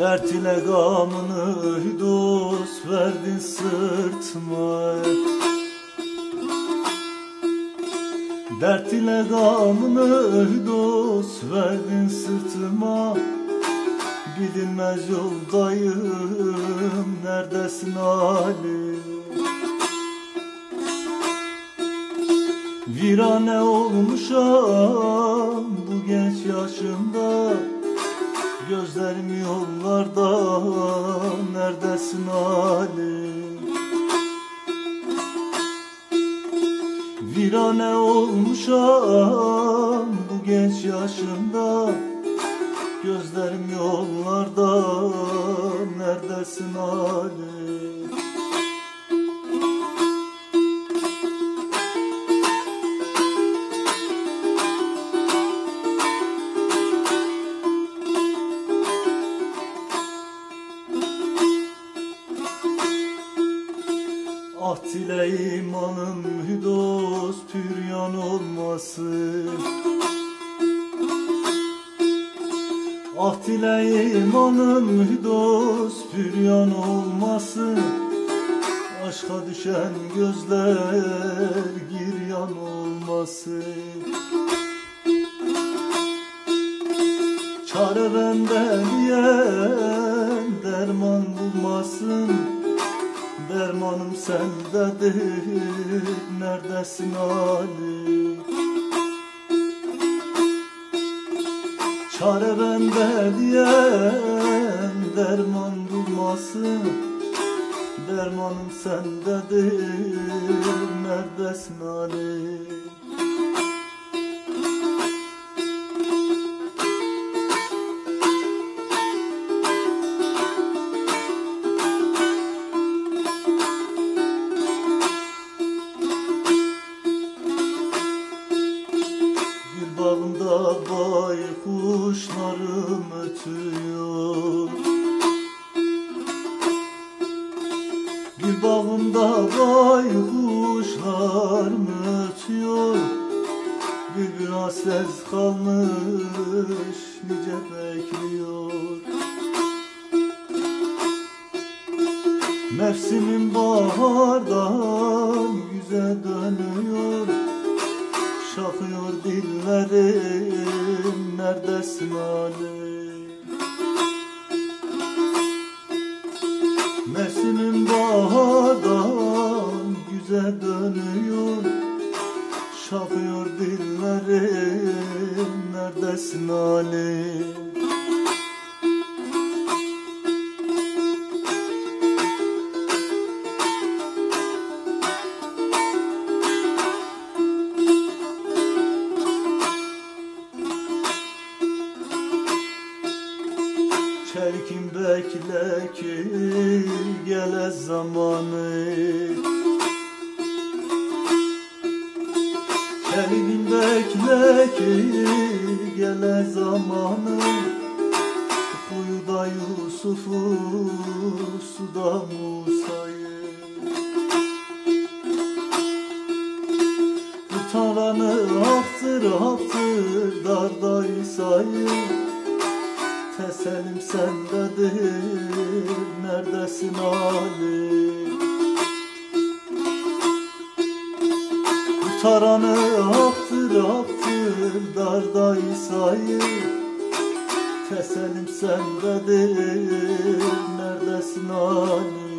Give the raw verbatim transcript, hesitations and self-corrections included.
Dert ile gamını dost verdin sırtıma. Dert ile gamını dost verdin sırtıma. Bilinmez yoldayım, neredesin Ali? Virane olmuşam bu genç yaşımda. Gözlerim yollarda, neredesin Ali? Virane olmuşam bu genç yaşımda. Gözlerim yollarda, neredesin Ali? Ah dile imanım dost püryan olmasın. Ah dile imanım dost püryan olmasın. Aşka düşen gözler giryan olmasın. Çare bende diyen derman bulmasın. Dermanım sendedir, neredesin Ali? Çare bende diyen derman bulmasın. Dermanım sendedir, neredesin Ali? Bağımda baykuşlarım ötüyor. Gül bağımda baykuşlarım ötüyor. Bir gün hasret kalmış nice bekliyor. Mevsimin bahardan yüze dönüyor. Şakıyor dillerim, neredesin Ali? Mevsimin bahardan güze dönüyor. Şakıyor dillerim, neredesin Ali? Çelkin bekle ki gele zamanı. Çelkin bekle ki gele zamanı. Kuyuda Yusuf'u, suda Musa'yı. Kurtaranı haktır haktır darda İsa'yı. Teselim sendedir, neredesin Ali? Kurtaranı haktır haktır darda İsa'yı. Teselim sendedir, neredesin Ali?